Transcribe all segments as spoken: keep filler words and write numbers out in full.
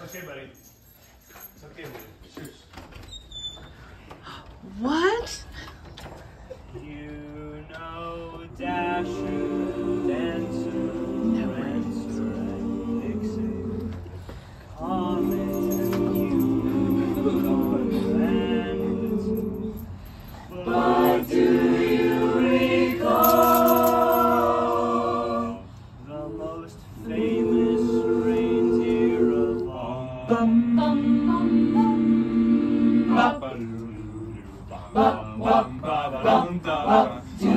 okay, buddy. It's okay, buddy. Shush. What? You know Dasher, Dancer, Prancer, and Vixen, Comet, Unicorn, and but do you recall the most famous reindeer of all? Bum, bum, bum, bum, bum, bum, bum, bum, bum,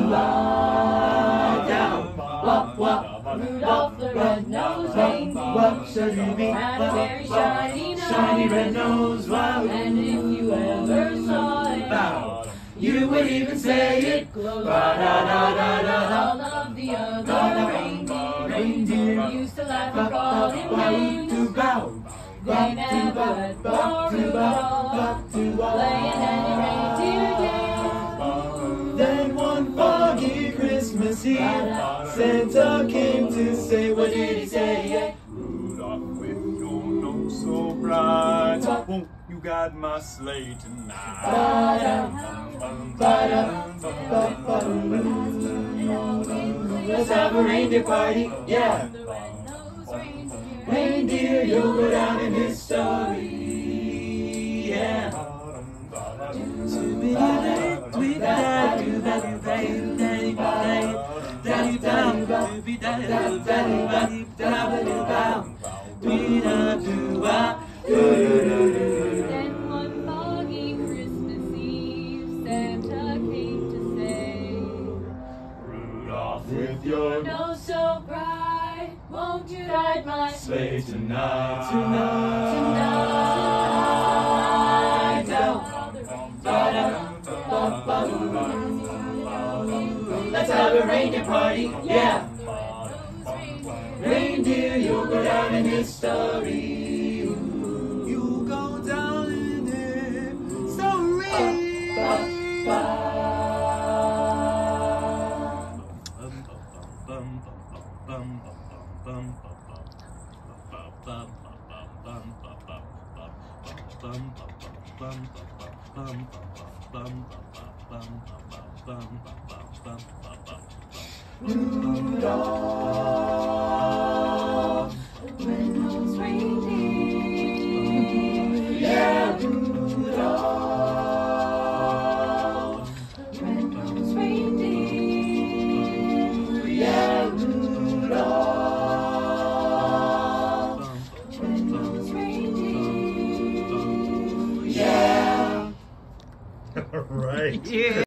Rudolph the red-nosed reindeer had a very shiny nose, shiny red nose, wow. And if you ever saw it, Bow. You would even say it. glows Ba da da da da. all of the other reindeer, Reindeer used to laugh and call him names. to bow. They never let poor Rudolph playing any reindeer games. Then one foggy Christmas Eve, Santa came to say, what did he say? Rudolph, with your nose so bright, won't you guide my sleigh tonight? Let's have a reindeer party, yeah. The red-nosed reindeer, Reindeer, you'll go down in history, yeah. Then one foggy Christmas Eve, Santa came to say, Rudolph, with your nose so bright, won't you guide my sleigh tonight, tonight, tonight? Down. Let's have a reindeer party, yeah. Reindeer, you'll go down in history. You'll go down in Rudolph, The red-nosed reindeer, yeah, Rudolph, the red-nosed reindeer, yeah, Rudolph, the red-nosed reindeer. yeah. All right.